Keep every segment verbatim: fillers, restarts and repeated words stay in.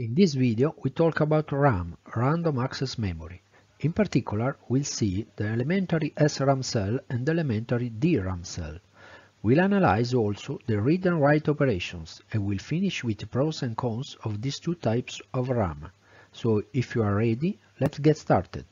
In this video we talk about RAM, Random Access Memory. In particular, we'll see the elementary S RAM cell and the elementary D RAM cell. We'll analyze also the read and write operations, and we'll finish with the pros and cons of these two types of RAM. So if you are ready, let's get started.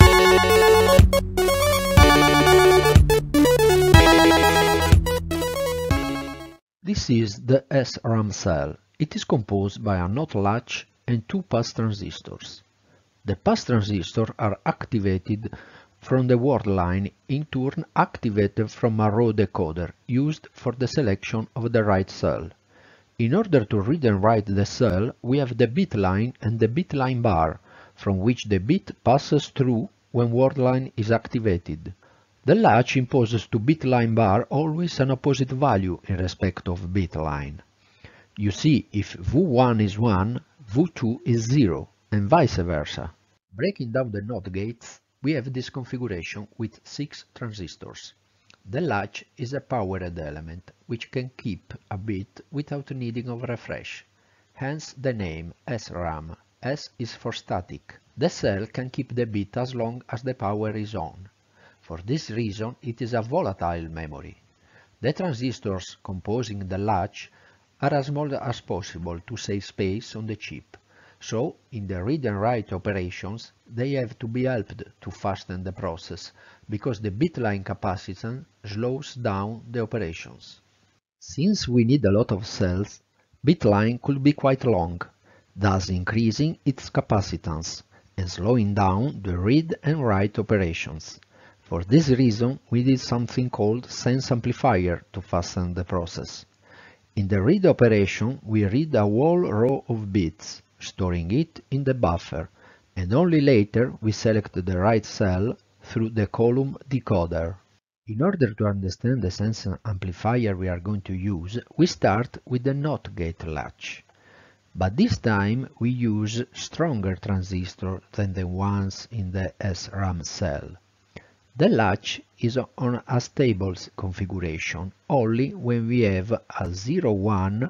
This is the S RAM cell. It is composed by a NOT latch and two pass transistors. The pass transistors are activated from the word line, in turn activated from a row decoder used for the selection of the right cell. In order to read and write the cell, we have the bit line and the bit line bar, from which the bit passes through when word line is activated. The latch imposes to bit line bar always an opposite value in respect of bit line. You see, if V one is one, V two is zero, and vice versa. Breaking down the NOT gates, we have this configuration with six transistors. The latch is a powered element, which can keep a bit without needing of refresh. Hence the name S RAM. S is for static. The cell can keep the bit as long as the power is on. For this reason, it is a volatile memory. The transistors composing the latch are as small as possible to save space on the chip. So, in the read and write operations, they have to be helped to fasten the process, because the bitline capacitance slows down the operations. Since we need a lot of cells, bitline could be quite long, thus increasing its capacitance and slowing down the read and write operations. For this reason, we did something called sense amplifier to fasten the process. In the read operation, we read a whole row of bits, storing it in the buffer, and only later we select the right cell through the column decoder. In order to understand the sense amplifier we are going to use, we start with the NOT gate latch. But this time we use stronger transistors than the ones in the S RAM cell. The latch is on a stable configuration only when we have a zero one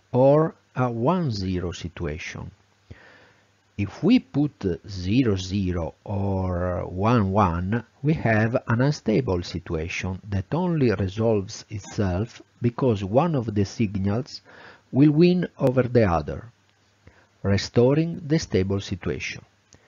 or a one zero situation. If we put zero zero or one one, we have an unstable situation that only resolves itself because one of the signals will win over the other, restoring the stable situation.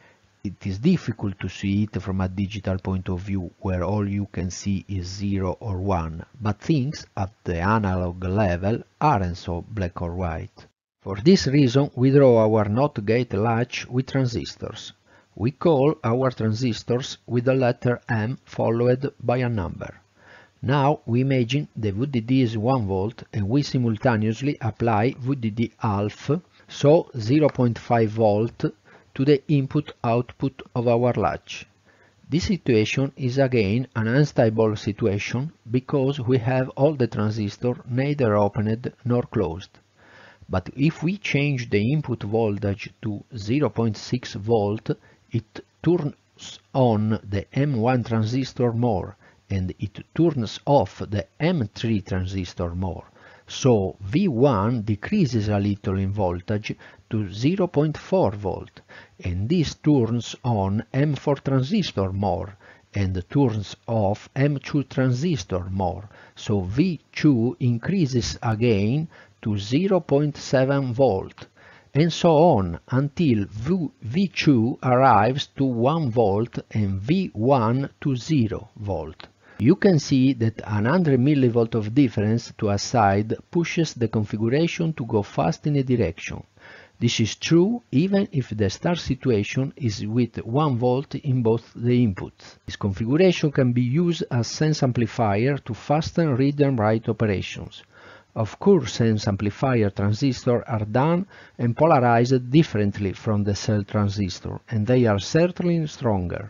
It is difficult to see it from a digital point of view, where all you can see is zero or one, but things at the analog level aren't so black or white. For this reason, we draw our NOT gate latch with transistors. We call our transistors with the letter M followed by a number. Now we imagine the V D D is one volt and we simultaneously apply V D D half, so zero point five volt, to the input-output of our latch. This situation is again an unstable situation because we have all the transistors neither opened nor closed. But if we change the input voltage to zero point six volt, it turns on the M one transistor more and it turns off the M three transistor more. So V one decreases a little in voltage to zero point four volt, and this turns on M four transistor more and turns off M two transistor more, so V two increases again to zero point seven volt, and so on until V two arrives to one volt and V one to zero volt. You can see that one hundred millivolts of difference to a side pushes the configuration to go fast in a direction. This is true even if the start situation is with one volt in both the inputs. This configuration can be used as sense amplifier to fasten read and write operations. Of course, sense amplifier transistors are done and polarized differently from the cell transistor, and they are certainly stronger.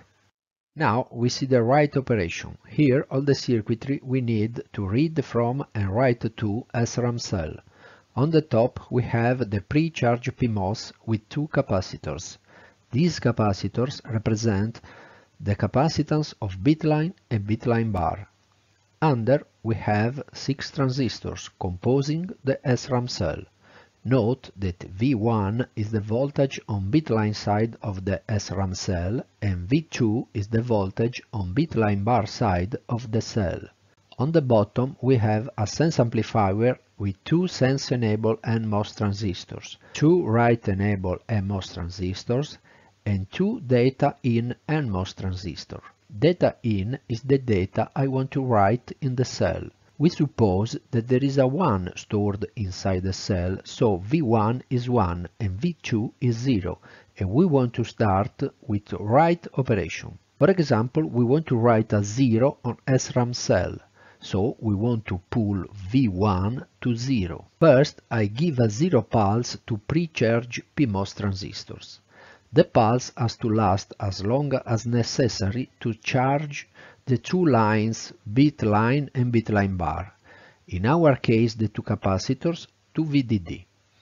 Now we see the write operation. Here all the circuitry we need to read from and write to S RAM cell. On the top we have the pre-charged P MOS with two capacitors. These capacitors represent the capacitance of bitline and bitline bar. Under we have six transistors composing the S RAM cell. Note that V one is the voltage on bit line side of the S RAM cell and V two is the voltage on bit line bar side of the cell. On the bottom we have a sense amplifier with two sense-enable N MOS transistors, two write-enable N MOS transistors, and two data-in N MOS transistors. Data-in is the data I want to write in the cell. We suppose that there is a one stored inside the cell, so V one is one and V two is zero, and we want to start with write operation. For example, we want to write a zero on S RAM cell, so we want to pull V one to zero. First, I give a zero pulse to pre-charge P MOS transistors. The pulse has to last as long as necessary to charge the two lines bit line and bit line bar, in our case the two capacitors, to V D D.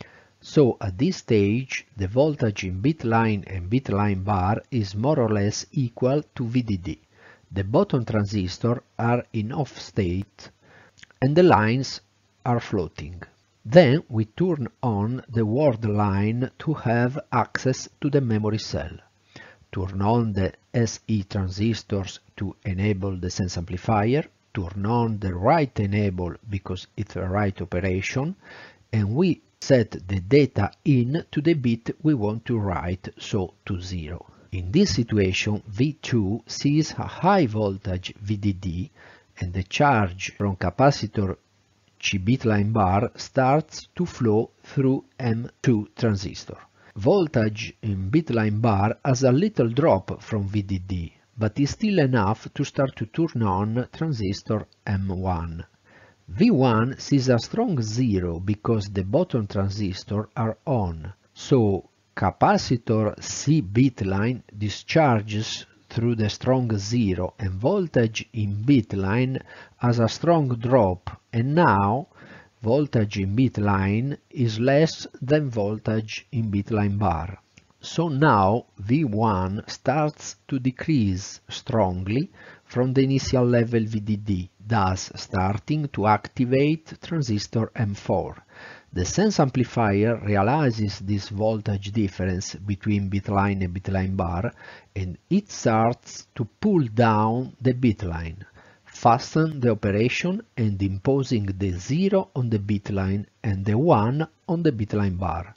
So at this stage the voltage in bit line and bit line bar is more or less equal to V D D. The bottom transistors are in off state and the lines are floating. Then we turn on the word line to have access to the memory cell. Turn on the S E transistors to enable the sense amplifier, turn on the write enable because it's a write operation, and we set the data in to the bit we want to write, so to zero. In this situation, V two sees a high voltage V D D and the charge from capacitor C bit line bar starts to flow through M two transistor. Voltage in bit line bar has a little drop from V D D, but is still enough to start to turn on transistor M one. V one sees a strong zero because the bottom transistors are on, so capacitor C bit line discharges through the strong zero and voltage in bit line has a strong drop, and now voltage in bit line is less than voltage in bit line bar. So now V one starts to decrease strongly from the initial level V D D, thus starting to activate transistor M four. The sense amplifier realizes this voltage difference between bit line and bit line bar, and it starts to pull down the bit line, fasten the operation and imposing the zero on the bit line and the one on the bit line bar.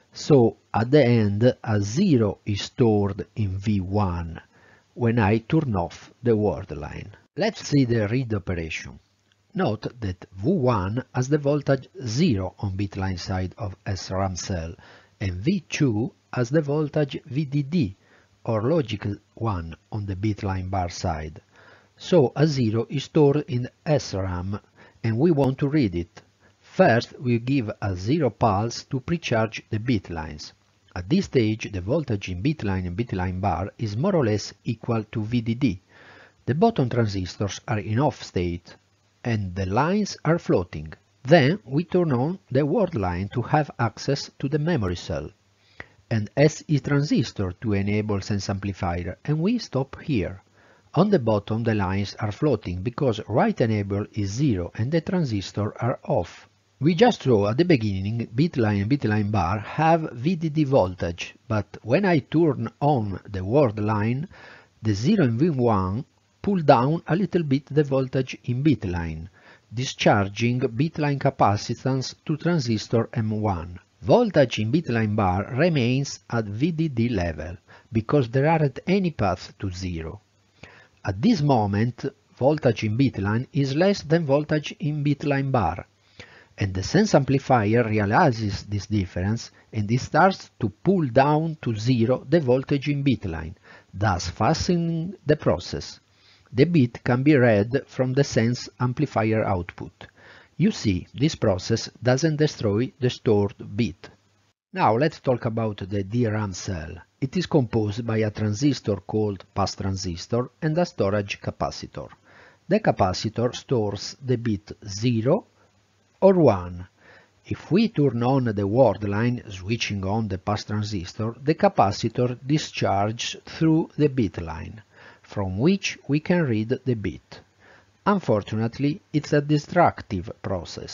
So at the end a zero is stored in V one when I turn off the word line. Let's see the read operation. Note that V one has the voltage zero on bit line side of S RAM cell and V two has the voltage V D D or logic one on the bit line bar side. So a zero is stored in S RAM and we want to read it. First we give a zero pulse to precharge the bit lines. At this stage the voltage in bit line and bit line bar is more or less equal to V D D. The bottom transistors are in off state and the lines are floating. Then we turn on the word line to have access to the memory cell and S E transistor to enable sense amplifier, and we stop here. On the bottom the lines are floating because write enable is zero and the transistors are off. We just saw at the beginning bit line and bit line bar have V D D voltage, but when I turn on the word line, the zero in V one pull down a little bit the voltage in bit line, discharging bit line capacitance to transistor M one. Voltage in bit line bar remains at V D D level because there aren't any paths to zero. At this moment, voltage in bit line is less than voltage in bit line bar, and the sense amplifier realizes this difference and it starts to pull down to zero the voltage in bit line, thus fastening the process. The bit can be read from the sense amplifier output. You see, this process doesn't destroy the stored bit. Now let's talk about the D RAM cell. It is composed by a transistor called pass transistor and a storage capacitor. The capacitor stores the bit zero or one. If we turn on the word line switching on the pass transistor, the capacitor discharges through the bit line, from which we can read the bit. Unfortunately, it's a destructive process.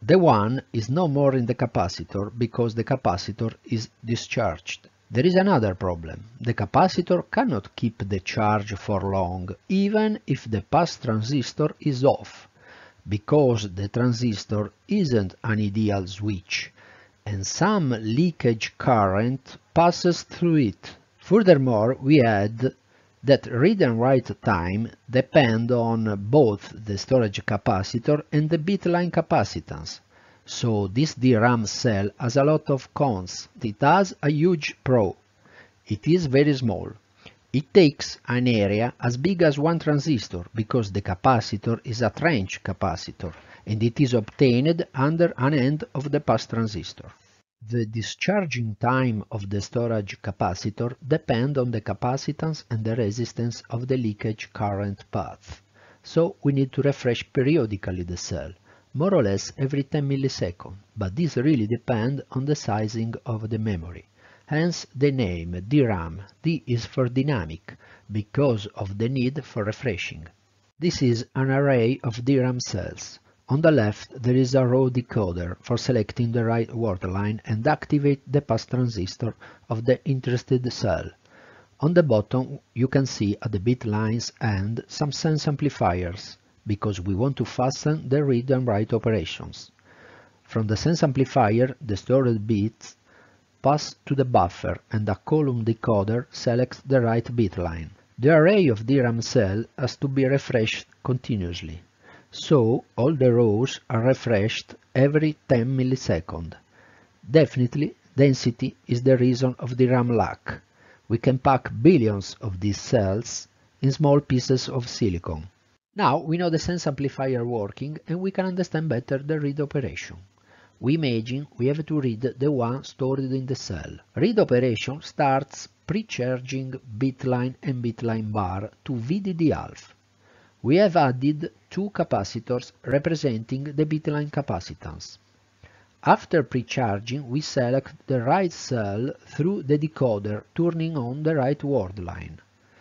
The one is no more in the capacitor because the capacitor is discharged. There is another problem. The capacitor cannot keep the charge for long, even if the pass transistor is off, because the transistor isn't an ideal switch, and some leakage current passes through it. Furthermore, we add that read and write time depend on both the storage capacitor and the bit line capacitance. So this D RAM cell has a lot of cons. It has a huge pro. It is very small. It takes an area as big as one transistor because the capacitor is a trench capacitor and it is obtained under an end of the pass transistor. The discharging time of the storage capacitor depends on the capacitance and the resistance of the leakage current path. So we need to refresh periodically the cell, more or less every ten milliseconds, but this really depends on the sizing of the memory. Hence the name D RAM. D is for dynamic, because of the need for refreshing. This is an array of D RAM cells. On the left there is a row decoder for selecting the right word line and activate the pass transistor of the interested cell. On the bottom you can see at the bit lines end some sense amplifiers, because we want to fasten the read and write operations. From the sense amplifier, the stored bits pass to the buffer and a column decoder selects the right bit line. The array of D RAM cells has to be refreshed continuously, so all the rows are refreshed every ten milliseconds. Definitely, density is the reason of D RAM lack. We can pack billions of these cells in small pieces of silicon. Now we know the sense amplifier working and we can understand better the read operation. We imagine we have to read the one stored in the cell. Read operation starts pre-charging bitline and bitline bar to V D D half. We have added two capacitors representing the bitline capacitance. After pre-charging, we select the right cell through the decoder, turning on the right word line.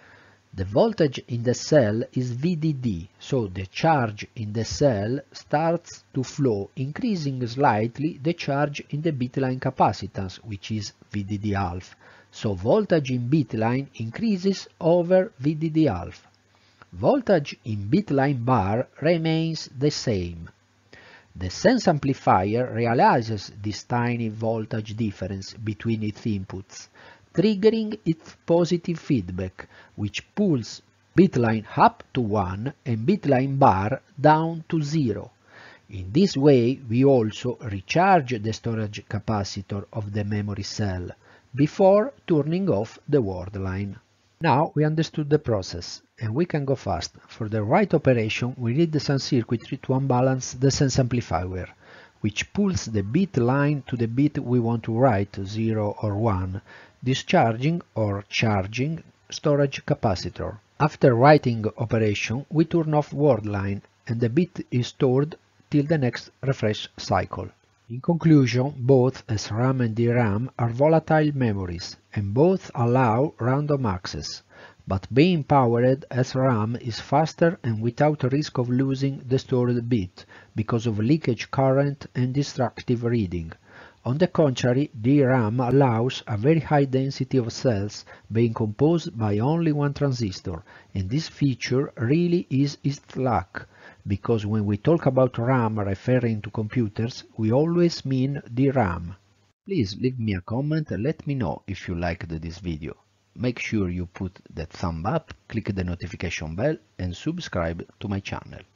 The voltage in the cell is V D D, so the charge in the cell starts to flow, increasing slightly the charge in the bitline capacitance, which is V D D half. So voltage in bitline increases over V D D half. Voltage in bitline bar remains the same. The sense amplifier realizes this tiny voltage difference between its inputs, triggering its positive feedback, which pulls bitline up to one and bitline bar down to zero. In this way, we also recharge the storage capacitor of the memory cell before turning off the word line. Now we understood the process, and we can go fast. For the right operation, we need some circuitry to unbalance the sense amplifier, which pulls the bit line to the bit we want to write, zero or one, discharging or charging storage capacitor. After writing operation, we turn off word line and the bit is stored till the next refresh cycle. In conclusion, both S RAM and D RAM are volatile memories and both allow random access, but being powered, S RAM is faster and without risk of losing the stored bit because of leakage current and destructive reading. On the contrary, D RAM allows a very high density of cells being composed by only one transistor, and this feature really is its luck, because when we talk about RAM referring to computers, we always mean D RAM. Please leave me a comment and let me know if you liked this video. Make sure you put that thumb up, click the notification bell and subscribe to my channel.